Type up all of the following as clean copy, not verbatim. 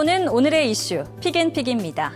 알아보는 오늘의 이슈, 픽앤픽입니다.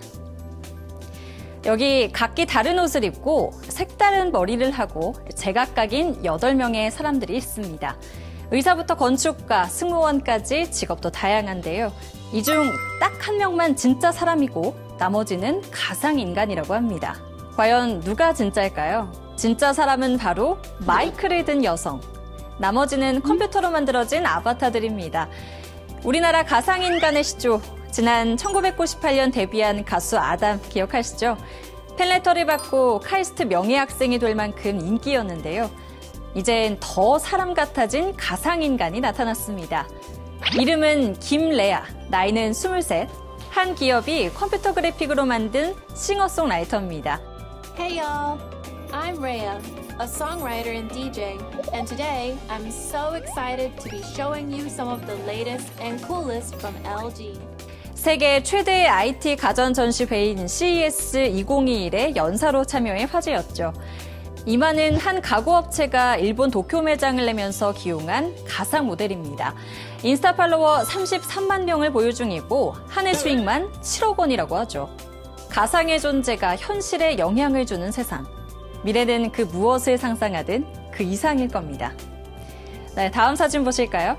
여기 각기 다른 옷을 입고 색다른 머리를 하고 제각각인 8명의 사람들이 있습니다. 의사부터 건축가, 승무원까지 직업도 다양한데요. 이 중 딱 한 명만 진짜 사람이고 나머지는 가상인간이라고 합니다. 과연 누가 진짜일까요? 진짜 사람은 바로 마이크를 든 여성. 나머지는 컴퓨터로 만들어진 아바타들입니다. 우리나라 가상인간의 시조. 지난 1998년 데뷔한 가수 아담 기억하시죠? 팬레터를 받고 카이스트 명예학생이 될 만큼 인기였는데요. 이젠 더 사람 같아진 가상인간이 나타났습니다. 이름은 김레아, 나이는 23, 한 기업이 컴퓨터 그래픽으로 만든 싱어송라이터입니다. Hey y'all, I'm Rhea, a songwriter and DJ, and today I'm so excited to be showing you some of the latest and coolest from LG. 세계 최대의 IT 가전 전시회인 CES 2021에 연사로 참여해 화제였죠. 이마는 한 가구업체가 일본 도쿄 매장을 내면서 기용한 가상 모델입니다. 인스타 팔로워 33만 명을 보유 중이고 한 해 수익만 7억 원이라고 하죠. 가상의 존재가 현실에 영향을 주는 세상. 미래는 그 무엇을 상상하든 그 이상일 겁니다. 네, 다음 사진 보실까요?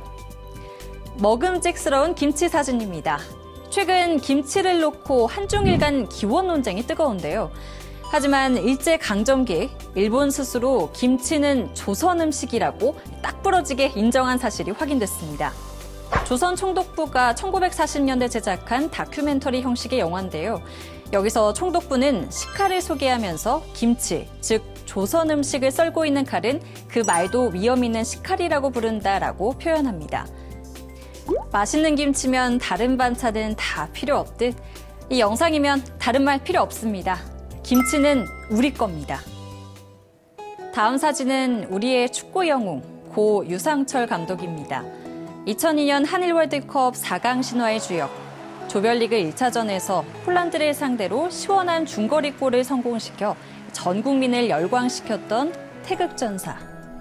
먹음직스러운 김치 사진입니다. 최근 김치를 놓고 한중일간 기원 논쟁이 뜨거운데요. 하지만 일제강점기 일본 스스로 김치는 조선 음식이라고 딱 부러지게 인정한 사실이 확인됐습니다. 조선 총독부가 1940년대 제작한 다큐멘터리 형식의 영화인데요. 여기서 총독부는 식칼을 소개하면서 김치, 즉 조선 음식을 썰고 있는 칼은 그 말도 위험 있는 식칼이라고 부른다라고 표현합니다. 맛있는 김치면 다른 반찬은 다 필요 없듯 이 영상이면 다른 말 필요 없습니다. 김치는 우리 겁니다. 다음 사진은 우리의 축구 영웅 고 유상철 감독입니다. 2002년 한일 월드컵 4강 신화의 주역, 조별리그 1차전에서 폴란드를 상대로 시원한 중거리골을 성공시켜 전 국민을 열광시켰던 태극전사.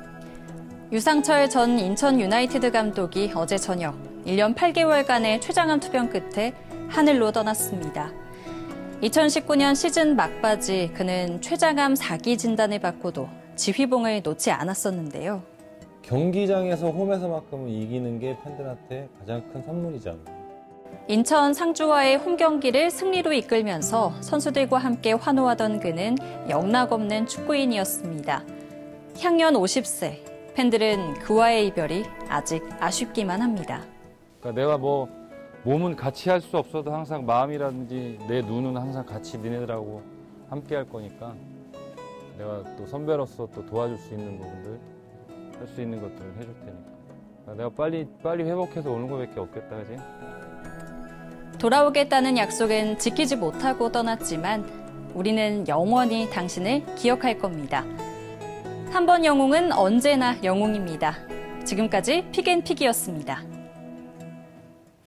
유상철 전 인천 유나이티드 감독이 어제 저녁 1년 8개월간의 췌장암 투병 끝에 하늘로 떠났습니다. 2019년 시즌 막바지 그는 췌장암 4기 진단을 받고도 지휘봉을 놓지 않았었는데요. 경기장에서 홈에서만큼은 이기는 게 팬들한테 가장 큰 선물이잖아. 인천 상주와의 홈 경기를 승리로 이끌면서 선수들과 함께 환호하던 그는 영락없는 축구인이었습니다. 향년 50세, 팬들은 그와의 이별이 아직 아쉽기만 합니다. 그러니까 내가 몸은 같이 할 수 없어도 항상 마음이라든지 내 눈은 항상 같이 니네들하고 함께 할 거니까 내가 또 선배로서 또 도와줄 수 있는 부분들, 할 수 있는 것들을 해줄 테니까. 내가 빨리 회복해서 오는 것밖에 없겠다, 그지? 돌아오겠다는 약속은 지키지 못하고 떠났지만 우리는 영원히 당신을 기억할 겁니다. 한 번 영웅은 언제나 영웅입니다. 지금까지 픽앤픽이었습니다.